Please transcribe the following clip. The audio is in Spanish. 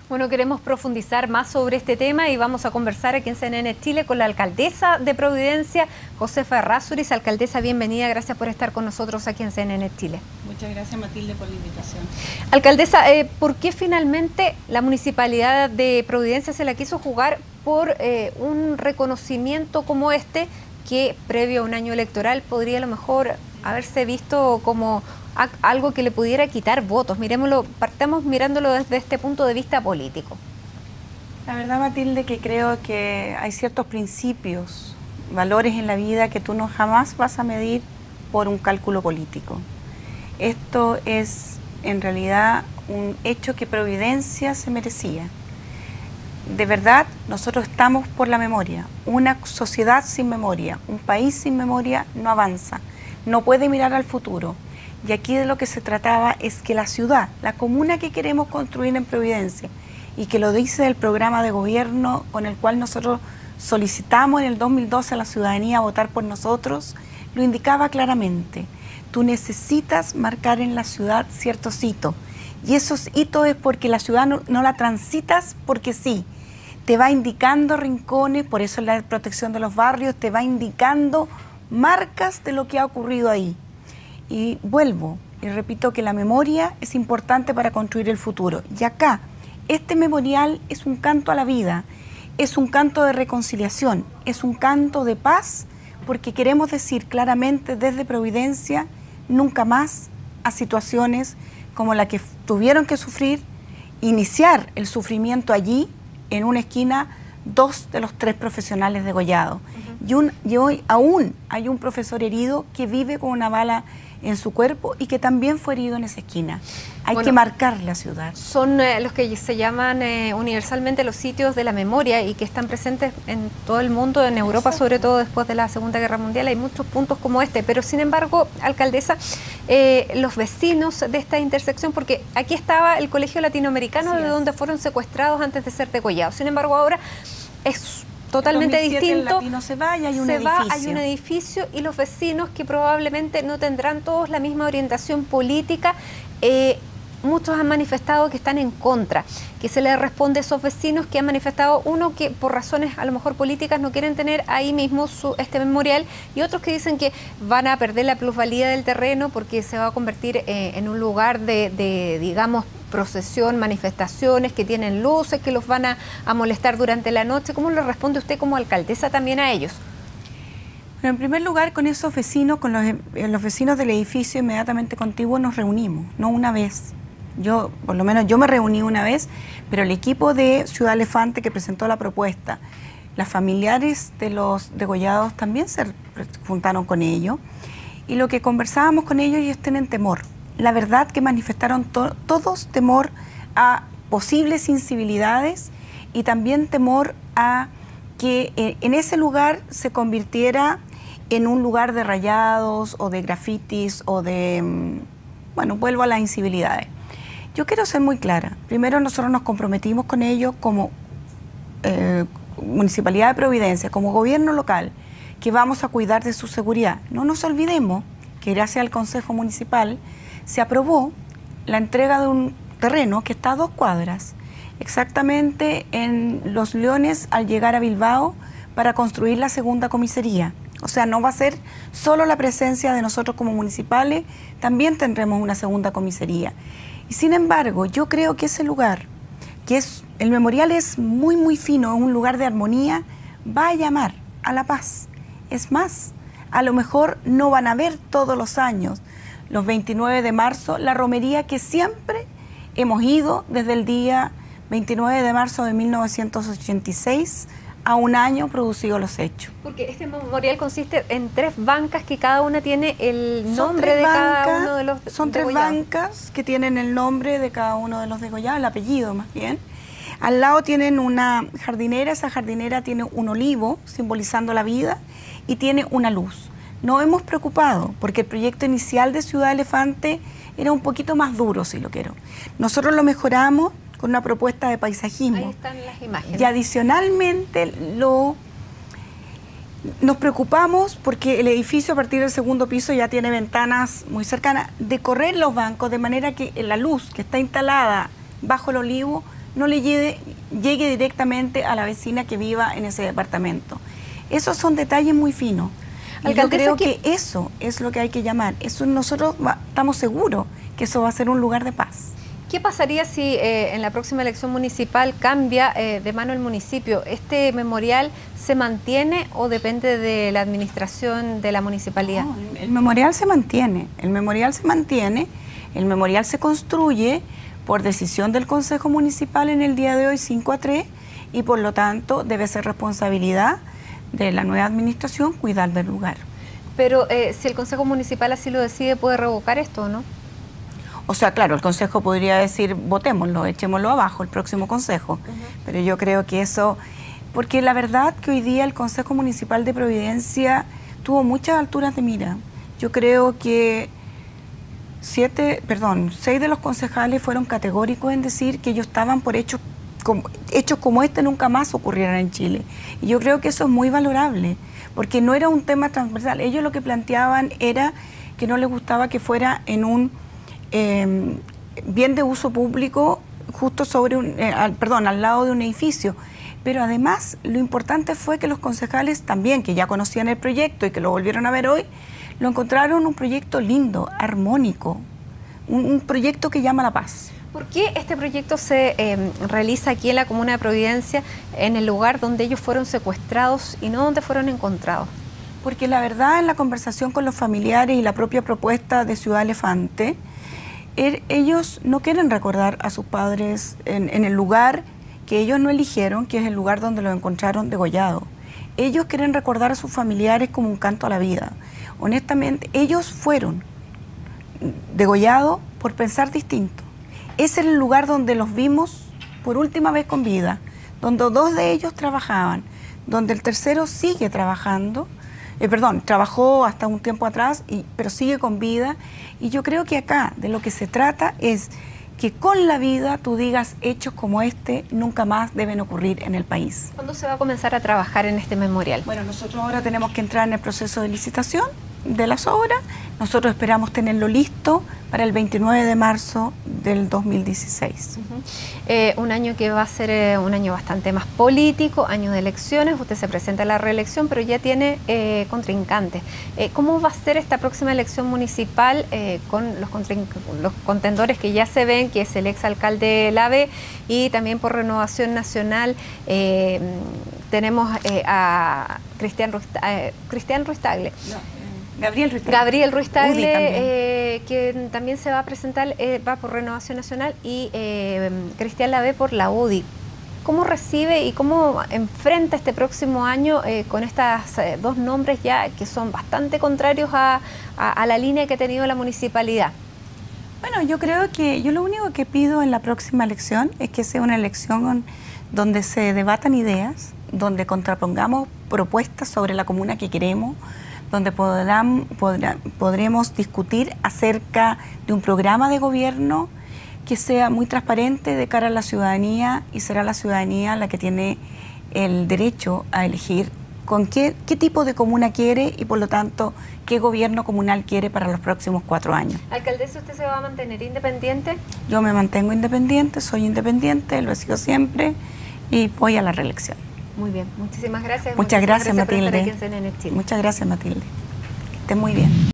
Bueno, queremos profundizar más sobre este tema y vamos a conversar aquí en CNN Chile con la alcaldesa de Providencia, Josefa Errázuriz. Alcaldesa, bienvenida, gracias por estar con nosotros aquí en CNN Chile. Muchas gracias, Matilde, por la invitación. Alcaldesa, ¿por qué finalmente la Municipalidad de Providencia se la quiso jugar por un reconocimiento como este, que previo a un año electoral podría a lo mejor haberse visto como algo que le pudiera quitar votos? Miremoslo, partamos mirándolo desde este punto de vista político. La verdad, Matilde, que creo que hay ciertos principios, valores en la vida que tú no jamás vas a medir por un cálculo político. Esto es en realidad un hecho que Providencia se merecía. De verdad, nosotros estamos por la memoria. Una sociedad sin memoria, un país sin memoria no avanza, no puede mirar al futuro. Y aquí de lo que se trataba es que la ciudad, la comuna que queremos construir en Providencia, y que lo dice el programa de gobierno con el cual nosotros solicitamos en el 2012 a la ciudadanía a votar por nosotros, lo indicaba claramente. Tú necesitas marcar en la ciudad ciertos hitos. Y esos hitos es porque la ciudad no la transitas porque sí. Te va indicando rincones, por eso la protección de los barrios, te va indicando marcas de lo que ha ocurrido ahí. Y vuelvo y repito que la memoria es importante para construir el futuro. Y acá, este memorial es un canto a la vida, es un canto de reconciliación, es un canto de paz, porque queremos decir claramente desde Providencia, nunca más a situaciones como la que tuvieron que sufrir, iniciar el sufrimiento allí, en una esquina, 2 de los 3 profesionales degollados. Y hoy aún hay un profesor herido que vive con una bala en su cuerpo y que también fue herido en esa esquina. Hay que marcar la ciudad. Son los que se llaman universalmente los sitios de la memoria y que están presentes en todo el mundo, en Europa, sobre todo después de la Segunda Guerra Mundial. Hay muchos puntos como este, pero sin embargo, alcaldesa, los vecinos de esta intersección, porque aquí estaba el Colegio Latinoamericano, de donde fueron secuestrados antes de ser degollados. Sin embargo, ahora es totalmente distinto. Hay un edificio y los vecinos que probablemente no tendrán todos la misma orientación política. Muchos han manifestado que están en contra, que se les responde a esos vecinos que han manifestado, uno que por razones a lo mejor políticas no quieren tener ahí mismo este memorial, y otros que dicen que van a perder la plusvalía del terreno porque se va a convertir en un lugar de digamos, procesión, manifestaciones, que tienen luces, que los van a molestar durante la noche. ¿Cómo le responde usted como alcaldesa también a ellos? Bueno, en primer lugar, con esos vecinos, con los vecinos del edificio inmediatamente contiguo nos reunimos, no una vez. Por lo menos yo me reuní una vez, pero el equipo de Ciudad Elefante que presentó la propuesta, las familiares de los degollados también se juntaron con ellos, y lo que conversábamos con ellos, ellos tienen temor. La verdad que manifestaron todos temor a posibles incivilidades y también temor a que en ese lugar se convirtiera en un lugar de rayados o de grafitis o de, bueno, vuelvo a las incivilidades. Yo quiero ser muy clara. Primero, nosotros nos comprometimos con ellos como Municipalidad de Providencia, como gobierno local, que vamos a cuidar de su seguridad. No nos olvidemos que gracias al Consejo Municipal se aprobó la entrega de un terreno que está a 2 cuadras, exactamente en Los Leones al llegar a Bilbao, para construir la segunda comisaría. O sea, no va a ser solo la presencia de nosotros como municipales, también tendremos una segunda comisaría. Y sin embargo, yo creo que ese lugar, el memorial es muy, muy fino, es un lugar de armonía, va a llamar a la paz. Es más, a lo mejor no van a ver todos los años, los 29 de marzo, la romería que siempre hemos ido desde el día 29 de marzo de 1986 a un año producido los hechos. Porque este memorial consiste en 3 bancas que cada una tiene el nombre de cada uno de los degollados. Son 3 bancas que tienen el nombre de cada uno de los degollados, el apellido más bien. Al lado tienen una jardinera, esa jardinera tiene un olivo simbolizando la vida y tiene una luz. Nos hemos preocupado porque el proyecto inicial de Ciudad Elefante era un poquito más duro, si lo quiero. Nosotros lo mejoramos con una propuesta de paisajismo. Ahí están las imágenes. Y adicionalmente nos preocupamos porque el edificio a partir del 2.º piso ya tiene ventanas muy cercanas, de correr los bancos de manera que la luz que está instalada bajo el olivo no le llegue directamente a la vecina que viva en ese departamento. Esos son detalles muy finos. Y yo creo que eso es lo que hay que llamar. Eso nosotros estamos seguros que eso va a ser un lugar de paz. ¿Qué pasaría si en la próxima elección municipal cambia de mano el municipio? ¿Este memorial se mantiene o depende de la administración de la municipalidad? No, el memorial se mantiene. El memorial se mantiene. El memorial se construye por decisión del Consejo Municipal en el día de hoy 5-3 y por lo tanto debe ser responsabilidad de la nueva administración cuidar del lugar. Pero si el Consejo Municipal así lo decide, ¿puede revocar esto o no? O sea, claro, el Consejo podría decir, votémoslo, echémoslo abajo, el próximo Consejo. Pero yo creo que eso, porque la verdad que hoy día el Consejo Municipal de Providencia tuvo muchas alturas de mira. Yo creo que 6 de los concejales fueron categóricos en decir que ellos estaban por hechos como este nunca más ocurrieran en Chile. Y yo creo que eso es muy valorable, porque no era un tema transversal. Ellos lo que planteaban era que no les gustaba que fuera en un bien de uso público justo sobre al lado de un edificio. Pero además lo importante fue que los concejales también, que ya conocían el proyecto y que lo volvieron a ver hoy, lo encontraron un proyecto lindo, armónico, un proyecto que llama a la paz. ¿Por qué este proyecto se realiza aquí en la Comuna de Providencia, en el lugar donde ellos fueron secuestrados y no donde fueron encontrados? Porque la verdad, en la conversación con los familiares y la propia propuesta de Ciudad Elefante, ellos no quieren recordar a sus padres en el lugar que ellos no eligieron, que es el lugar donde los encontraron degollados. Ellos quieren recordar a sus familiares como un canto a la vida. Honestamente, ellos fueron degollados por pensar distinto. Ese es el lugar donde los vimos por última vez con vida, donde 2 de ellos trabajaban, donde el tercero sigue trabajando, trabajó hasta un tiempo atrás, pero sigue con vida. Y yo creo que acá de lo que se trata es que con la vida tú digas hechos como este nunca más deben ocurrir en el país. ¿Cuándo se va a comenzar a trabajar en este memorial? Bueno, nosotros ahora tenemos que entrar en el proceso de licitación de las obras. Nosotros esperamos tenerlo listo para el 29 de marzo del 2016. Un año que va a ser un año bastante más político, año de elecciones. Usted se presenta a la reelección, pero ya tiene contrincantes. ¿Cómo va a ser esta próxima elección municipal con los contendores que ya se ven, que es el exalcalde Lave y también por Renovación Nacional? Tenemos a Cristian Ruiz-Tagle. Gabriel Ruiz Tagle, que también se va a presentar, va por Renovación Nacional, y Cristian Lave por la UDI. ¿Cómo recibe y cómo enfrenta este próximo año con estos 2 nombres ya que son bastante contrarios a la línea que ha tenido la municipalidad? Bueno, yo creo que yo lo único que pido en la próxima elección es que sea una elección donde se debatan ideas, donde contrapongamos propuestas sobre la comuna que queremos, donde podremos discutir acerca de un programa de gobierno que sea muy transparente de cara a la ciudadanía, y será la ciudadanía la que tiene el derecho a elegir con qué tipo de comuna quiere y por lo tanto qué gobierno comunal quiere para los próximos 4 años. Alcaldesa, ¿usted se va a mantener independiente? Yo me mantengo independiente, soy independiente, lo he sido siempre y voy a la reelección. Muy bien, muchísimas gracias. Muchas gracias, Matilde. Por estar aquí en CNN Chile. Muchas gracias, Matilde. Que esté muy bien.